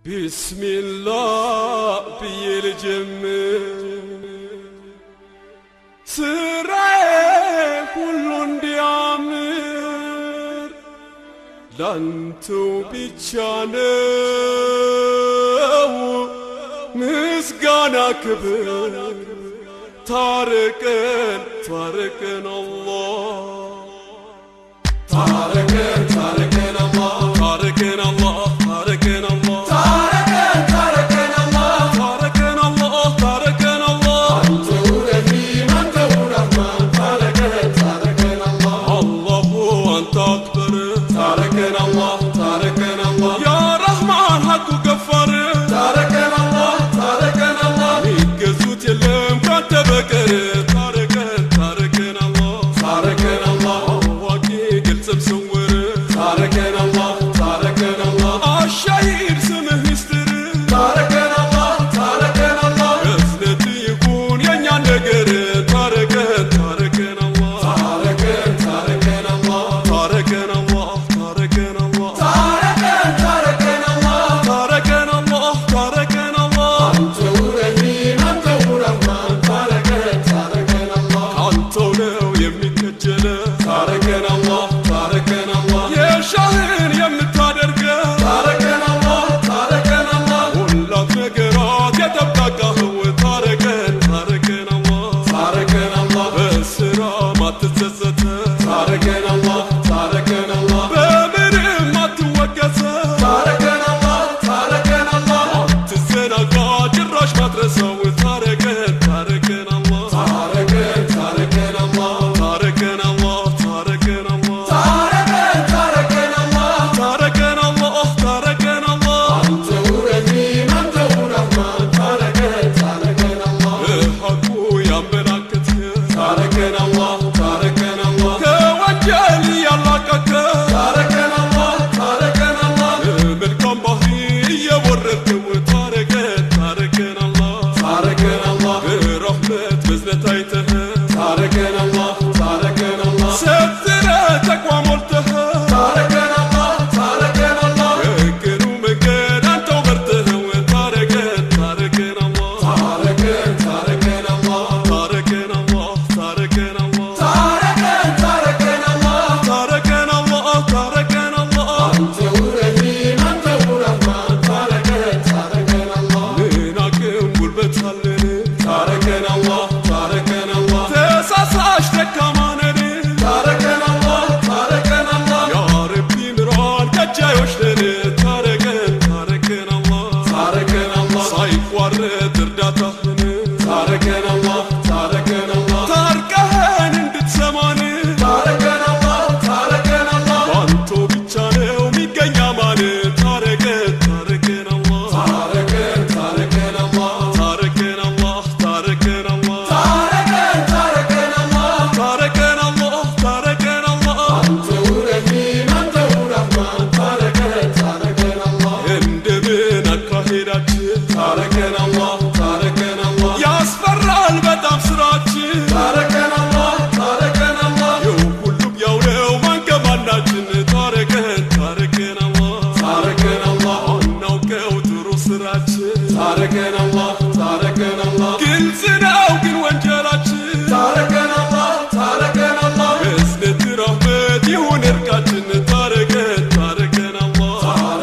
بسم الله بيلجمر سرعي كل ديامر لانتو بيتشانو مسقانا كبر تاركن الله تاركن الله تاركن الله تاركن الله تاركن الله تاركن الله تاركن الله أنت رحيم أنت رحمن تاركن الله الله أنت أكبر تاركن الله يا رحمن حق غفار تاركن الله يكزوت يلم كنت بكر تاركن الله واقي قلت مسور تاركن الله الشهير سمه مستر تاركن الله يزنتي يكون ينيا نقر تاركن الله تاركن الله تاركن الله تاركن الله تاركن الله تاركن الله تاركن الله أنت رحيم أنت رحمن تاركن الله أنت لو يمك الجلال تاركن الله يا شاهر يم التادرك تاركن الله ولا فقرات يتبقى هو تاركن الله بسرا ما تتزت تاركن الله بامر ما توقت تاركن الله تزنا قاج الراش مدرسة تاركن الله تاركن الله تاركن الله تاركن الله أنت رحيم أنت رحمن تاركن الله حقو يا ملاكتك تاركن الله كوجهلي يلاكك تاركن الله ملكم بهي ورث تاركن الله برحمة بزنة ايته تاركن الله سترتك وملتها تاركن الله يكرو مكان انت وبرته تاركن الله تاركن الله أنت رحيم أنت رحمن تاركن الله ليناكم قلبت هلني تاركن الله تساساش تكامانني تاركن الله يا ربي مران كجايوشتني تاركن الله صيف ورد رداتهني تاركن الله تاركهن اندتسماني تاركن الله وانتو بيتشانو ميقنيا ماني تاركن الله تاركن الله أنت رحيم أنت رحمن تاركن الله اندمن أكراهيراتي تاركن الله ياسفرال بدام سراتي تاركن الله يو كلو بيولو من كماناتين تاركن الله ونوكو ترو سراتي تاركن الله كل سنة وكل وانجراتي تاركن الله بسنة رحمة يهون اركاتين تاركن الله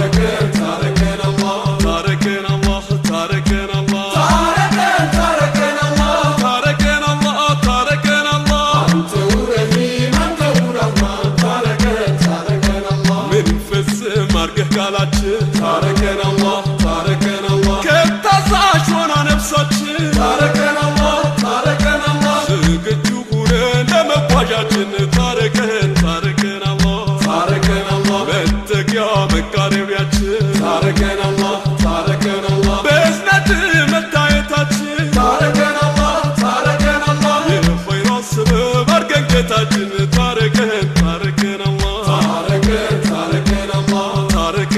أنت رحيم أنت رحمن تاركن الله من فس مارقه قالاتي تاركن الله كتاساش وانا نفساتي تاركن الله سكتو قولن لمبواجاتين تاركن الله بنتقيا مقاربياتي تاركن الله بزنت متايتاتي تاركن الله يخير السبب أرقن قتاتين تاركن الله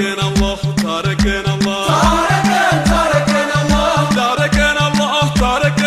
تاركن الله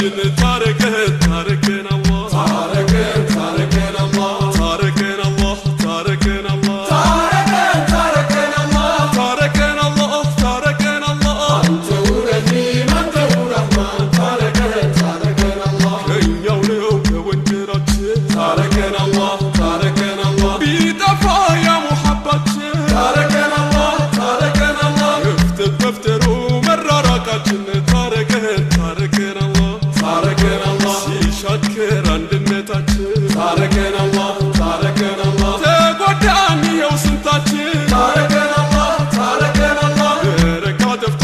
መንገዳችን ታረቀን ታረቀን አላህ ታረቀን ታረቀን አላህ ታረቀን አላህ ታረቀን አላህ ታረቀን አላህ ታረቀን አላህ ታረቀን አላህ አንተው ረሂም አንተው ረህማን ታረቀን ታረቀን አላህ ከኛው ነው ከወንጀላችን ታረቀን አላህ ታረቀን አላህ ቢጠፋ ያ ሙሐባችን ታረቀን አላህ ታረቀን አላህ ገፍተሩ መራራቃችን ታረቀን ታረቀን አላህ ታረቀን አላህ ሲሻከር አንድነታችን ታረቀን አላህ ታረቀን አላህ ተጎዳን ይኸው ስንታችን ታረቀን አላህ ታረቀን አላህ በረካ ጠፍቶ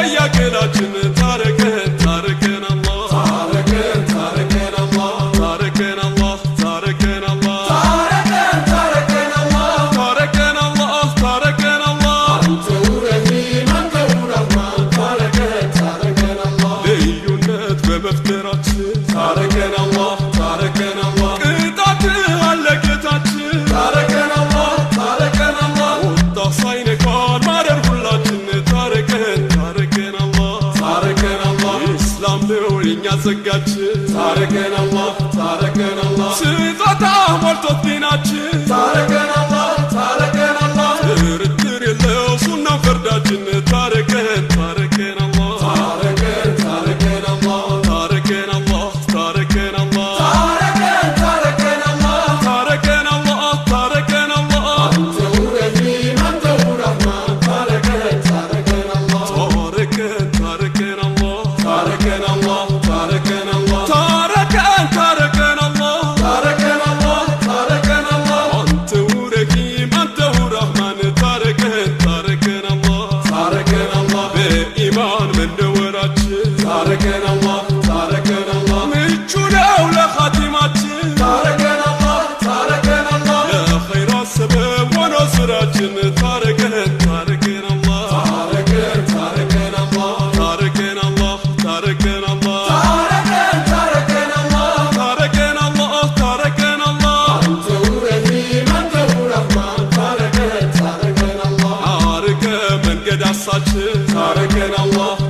በያገላችን ታረቀን ታረቀን አላህ ታረቀን ታረቀን አላህ ታረቀን አላህ ታረቀን አላህ ታረቀን ታረቀን አላህ ታረቀን አላህ ታረቀን አላህ አንተው ረሂም አንተው ረህማን ታረቀን ታረቀን አላህ ልዩነት በመፍጠራችን ታረቀን አላህ ታረቀን አላህ ቅጣት አለ ጌታችን ታረቀን አላህ ታረቀን አላህ ወጣ ሳይነካን ማረር ሁላችን ታረቀን ታረቀን አላህ ታረቀን አላህ ኢስላም ነው የኛ ጸጋችን ታረቀን አላህ ታረቀን አላህ ስጦታ ሞልቶት ዲናችን ታረቀን አላህ ታረቀን አላህ ጥርጥር የለው ሱና ፈርዳችን ታረቀን ታረቀን አላህ ታረቀን ታረቀን አላህ ታረቀን አላህ ታረቀን አላህ ታረቀን ታረቀን አላህ ታረቀን አላህ ታረቀን አላህ አንተው ረሂም አንተው ረህማን ታረቀን ታረቀን አላህ ታረቀን ታረቀን አላህ ታረቀን አላህ ታረቀን አላህ ታረቀን ታረቀን አላህ ታረቀን አላህ ታረቀን አላህ አንተው ረሂም አንተው ረህማን ታረቀን ታረቀን አላህ ታረቀን አላህ በኢማን መነወራችን ታረቀን አላህ ታረቀን አላህ ምቹ ነው ለኻቲማችን ታረቀን አላህ ታረቀን አላህ ለኸይራት ሰበብ ሆኖ ስራችን ታረቀን ታረቀን አላህ ታረቀን ታረቀን አላህ ታረቀን አላህ ታረቀን አላህ ታረቀን ታረቀን አላህ ታረቀን አላህ ታረቀን አላህ አንተው ረሂም አንተው ረህማን ታረቀን ታረቀን አላህ አርቀ መንገድ አሳችን ታረቀን አላህ